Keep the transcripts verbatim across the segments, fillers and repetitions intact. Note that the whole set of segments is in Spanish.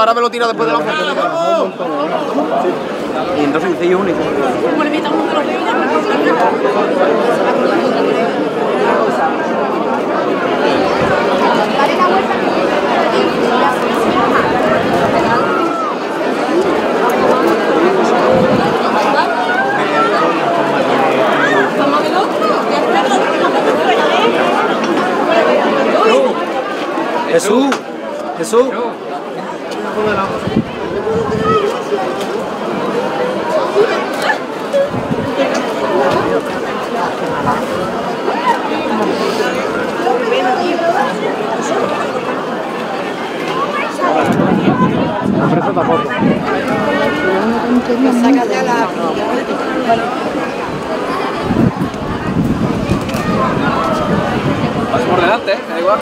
ahora me lo tiro después de la oferta. Y entonces hice yo único. Jesús, Jesús. Sácate a la... Vas por delante, ¿eh? Da igual.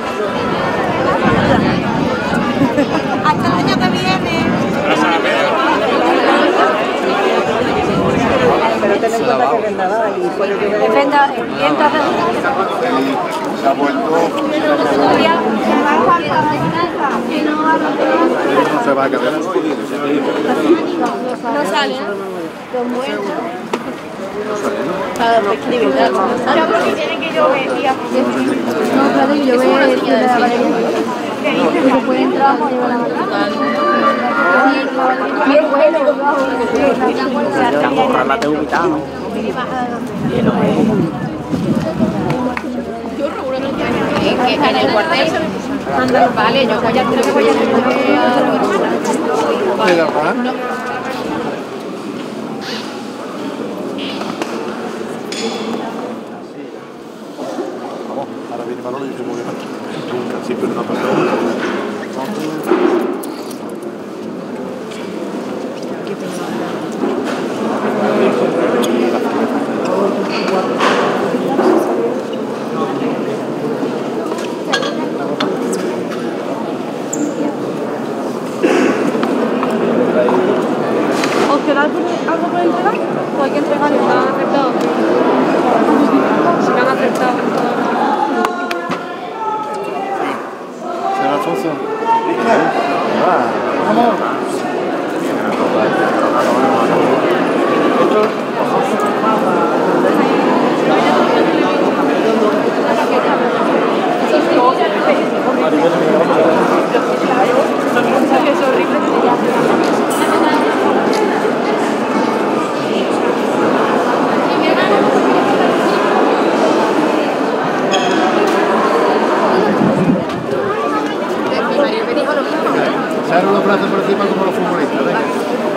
Hasta el año que viene. Pero ten en cuenta que vendaba y por el que me defenda, y entonces se ha vuelto. No se va a quedar. no sale. Los muertos. Para flexibilidad. Yo creo que tiene que llover, tía. No, claro, que llover de la galería. Que se puede entrar por la bien bueno. La gorra la tengo quitada, ¿no? En el cuartel. Vale, yo voy a creo que voy a Ahora viene Manolo y dice muy bien. Nunca, siempre una persona. ¿Os quedáis algo por entregar? ¿O hay que entregar? ¿Se han aceptado? ¿Se han aceptado? Señor Alfonso. Vamos. Se abren los brazos por encima como los futbolistas.